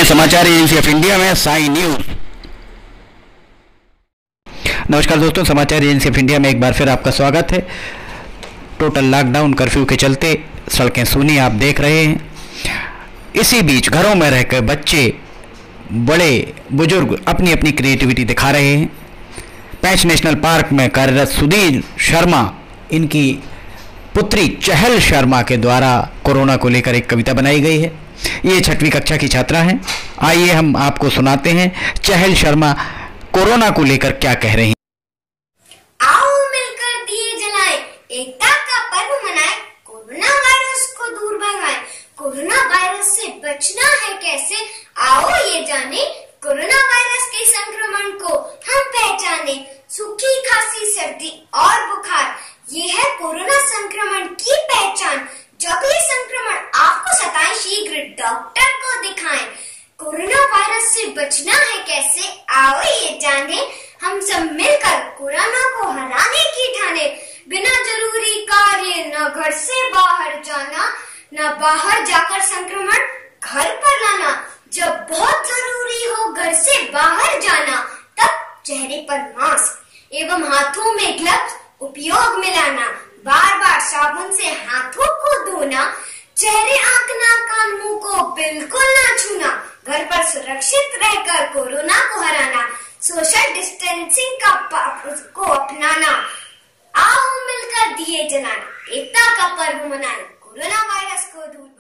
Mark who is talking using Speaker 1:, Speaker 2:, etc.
Speaker 1: समाचार agency of India में Sai news. नमस्कार दोस्तों, समाचार एजेंसी ऑफ इंडिया में एक बार फिर आपका स्वागत है। टोटल लॉकडाउन कर्फ्यू के चलते सड़कें सूनी आप देख रहे हैं। इसी बीच घरों में रहकर बच्चे बड़े बुजुर्ग अपनी अपनी क्रिएटिविटी दिखा रहे हैं। पैंच नेशनल पार्क में कार्यरत सुधीर शर्मा, इनकी पुत्री चहल शर्मा के द्वारा कोरोना को लेकर एक कविता बनाई गई है। ये 6वीं कक्षा की छात्रा हैं। आइए हम आपको सुनाते हैं चहल शर्मा कोरोना को लेकर क्या कह रही हैं।
Speaker 2: आओ मिलकर दिए जलाएं, एकता का पर्व मनाएं, कोरोना वायरस को दूर भगाएं। कोरोना वायरस से बचना है कैसे, आओ ये जाने। कोरोना वायरस के संक्रमण को हम पहचाने। सूखी खांसी, सर्दी और बुखार, ये है कोरोना संक्रमण की पहचान। जब ये संक्रमण आपको सताए, शीघ्र डॉक्टर को दिखाएं। कोरोना वायरस से बचना है कैसे, आओ ये जाने। हम सब मिलकर कोरोना को हराने की ठाने। बिना जरूरी कार्य न घर से बाहर जाना, न बाहर जाकर संक्रमण घर पर लाना। जब बहुत जरूरी हो घर से बाहर जाना, तब चेहरे पर मास्क एवं हाथों में ग्लव्स उपयोग में लाना। बार बार साबुन से हाथों को धोना। चेहरे, आंख, नाक, कान, मुंह को बिल्कुल ना छूना। घर पर सुरक्षित रहकर कोरोना को हराना। सोशल डिस्टेंसिंग को अपनाना। आओ मिलकर दिए जलाना, एकता का पर्व मनाना, कोरोना वायरस को दूर